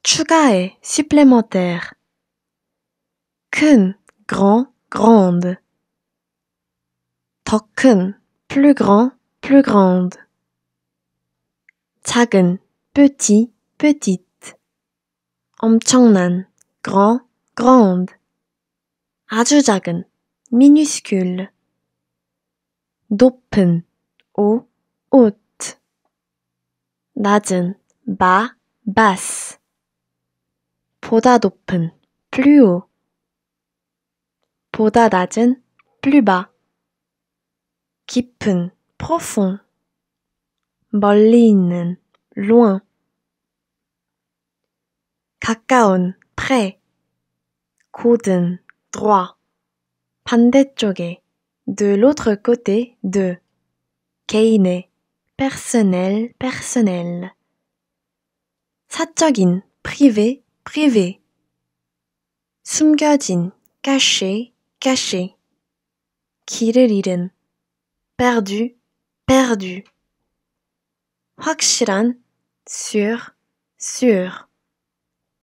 추가해, supplémentaire. 큰, grand, grande. 더 큰, plus grand, plus grande. 작은, petit, petite. 엄청난, grand, grande. 아주 작은, minuscule. 높은, haut, haute. 낮은, bas, basse. 보다 높은, plus haut. 보다 낮은, plus bas. 깊은, profond. 멀리 있는, loin. 가까운, près. 곧은, droit. 반대쪽에, de l'autre côté de. 개인의, personnel, personnel. 사적인, privé, privé. 숨겨진, caché, caché. 길을 잃은, perdu, perdu. 확실한, sûr, sûr.